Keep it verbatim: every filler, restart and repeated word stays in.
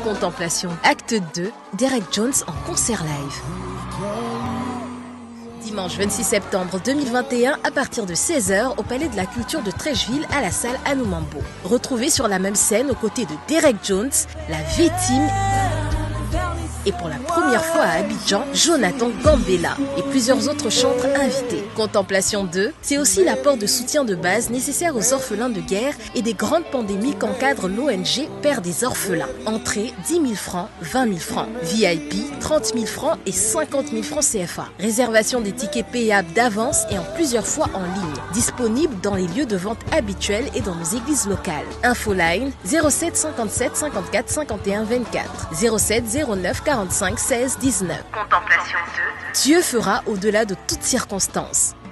Contemplation, acte deux, Derek Jones en concert live. Dimanche vingt-six septembre deux mille vingt et un à partir de seize heures au Palais de la Culture de Trècheville à la salle Anoumambo. Retrouvez sur la même scène aux côtés de Derek Jones, la V-Team et pour la première fois à Abidjan, Jonathan Gambella et plusieurs autres chantres invités. Contemplation deux, c'est aussi l'apport de soutien de base nécessaire aux orphelins de guerre et des grandes pandémies qu'encadre l'O N G Père des orphelins. Entrée dix mille francs, vingt mille francs. V I P trente mille francs et cinquante mille francs C F A. Réservation des tickets payables d'avance et en plusieurs fois en ligne. Disponible dans les lieux de vente habituels et dans nos églises locales. Infoline zéro sept cinquante-sept cinquante-quatre cinquante et un vingt-quatre zéro sept zéro neuf quarante-cinq seize dix-neuf. Contemplation deux. Dieu fera au-delà de toutes circonstances.